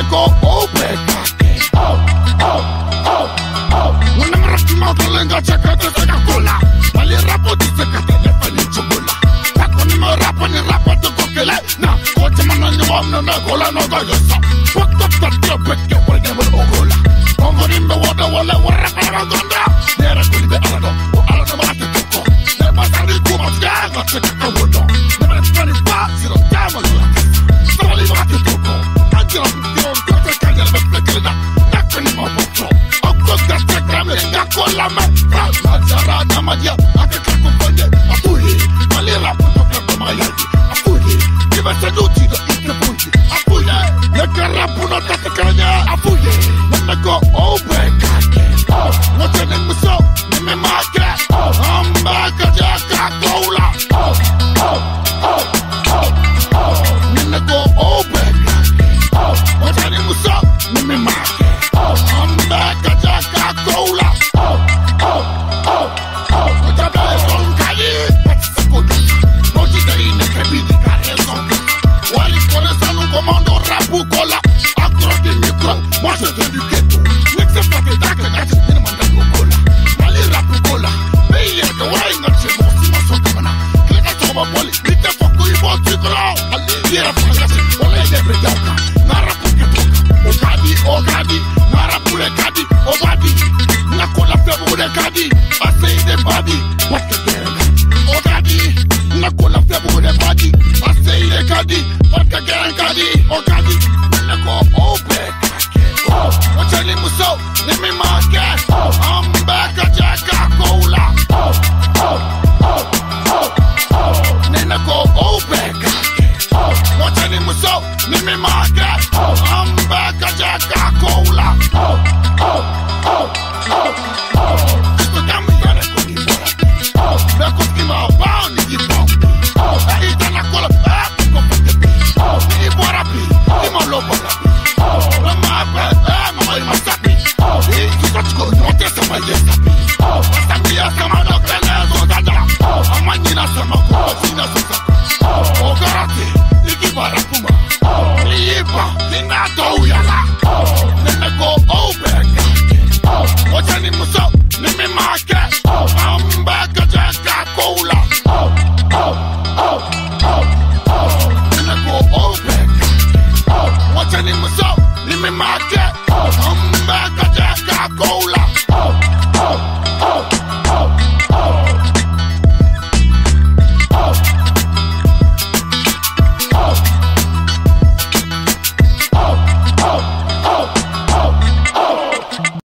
go open. When I'm rocking out the lenga, check out the Coca-Cola. Mali Rapou dice que te defendí chubula. Pa' con mi rapa ni rapa tu coquele. Na, coche manani wamna na gola no gayosa. Fuck up that yo peke wal devil ogola. Kongo nimbe wada wale warra para gonda. Nere kulibe alado, o alado mate toko. Neba sari kuma tega check out wodo. Neba espani pa, zero time alula. Sabali mate toko. Anjira yon kate kanyal me plekele na. Nakani ma botro. Cola me, Najara Namadia, Akaka Fonde, Apuli, Malera, Papa Mayadi, Apuli, give us a duty to eat the punji, Apuli, let the Rapuna Takanya, Apuli, let me go over, what's your name? So, Name Market, I'm back at Jaka Cola, let me go over, what's your name? So, Name Market, I'm back at Jaka Cola. Commando Rapou cola, accroche des micros, moi je viens du ghetto. N'excepte pas des dagues, il ne m'a pas de cola. Mali Rapou cola, mais il y a de wine, c'est bon, si ma soeur comme un. Que les gars sont ma poli, il te faut qu'il faut du grand. Il y a la fragile, on les lève les dagues. Na Rapou que Ogadi, na Rapou les Kadi, Ogadi. Na cola fait pour les Kadi, assez des badi, pas que des Ogadi, na cola fait pour les badi, assez des Kadi. Ogadi, let go open. What's your name? So, let me market. I'm back at Jaka Cola. Let go open. What's your name? So, let me market. I'm back at Jaka Cola. Kisto kami yana kuni bora. Na kuski ma bao ni jibao. Ita na kola. Let me market. I'm back at Jaka Cola.